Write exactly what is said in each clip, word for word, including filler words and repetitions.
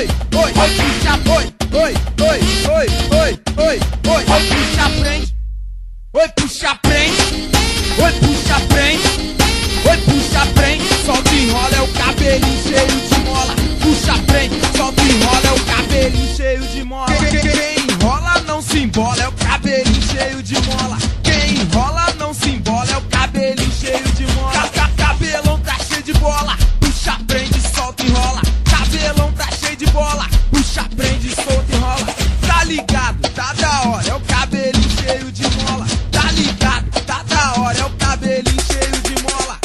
oi, oi, oi, puxa, oi, oi, oi, oi, oi, oi, oi, oi, puxa, prende, oi, puxa, prende, oi, puxa, prende, oi, puxa, prende, solta e enrola, é o cabelinho cheio de mola, puxa, prende, solta e enrola, é o cabelinho cheio de mola. Quem enrola não se embola, é o cabelinho cheio de mola. Quem enrola não se embola, é o cabelinho cheio de mola. Cabelão tá cheio de bola, puxa, prende, solta e enrola. Cabelão tá cheio de bola, puxa, prende, solta e enrola. Tá ligado, tá da hora, é o cabelinho cheio de mola. Tá ligado, tá da hora, é o cabelinho cheio de mola.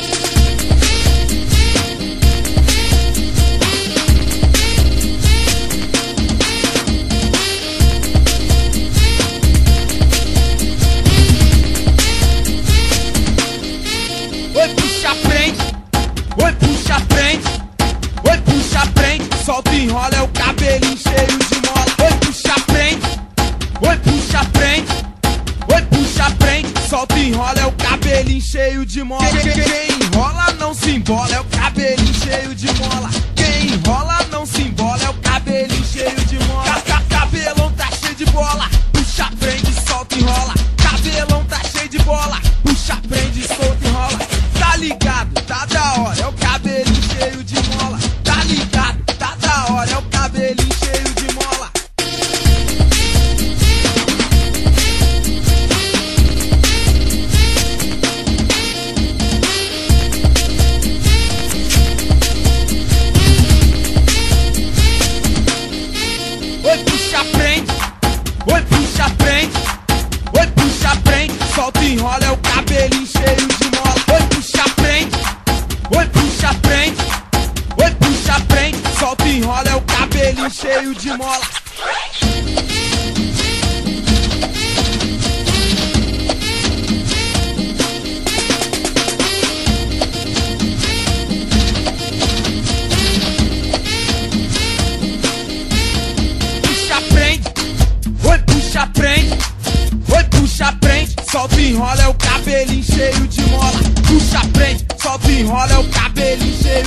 Oi, puxa, prende, oi, puxa, prende, oi, puxa, prende, solta e enrola, é o cabelinho cheio de mola. Oi, puxa, prende, oi, puxa, prende, oi, puxa, prende, solta e enrola, é o cabelinho cheio de mola. Quem enrola não se embola, é o cabelinho cheio de mola. Quem enrola não se embola, é o cabelinho cheio de mola. Cabelão tá cheio de bola, puxa, prende, solta e enrola. Cabelão tá cheio de bola, puxa, prende, solta e enrola. Tá ligado, tá da hora, é o cabelinho cheio de mola. Tá ligado, tá da hora, é o cabelinho cheio de mola. Oi, puxa, prende, oi, puxa, prende, oi, puxa, prende, solta e enrola, é o cabelinho cheio de mola. Oi, puxa, prende, oi, puxa, prende, oi, puxa, prende, solta e enrola, é o cabelinho cheio de mola. Puxa, prende, oi, puxa, prende, oi, puxa, prende, solta e enrola, é o cabelinho cheio de mola. Puxa, prende, solta e enrola, é o cabelinho cheio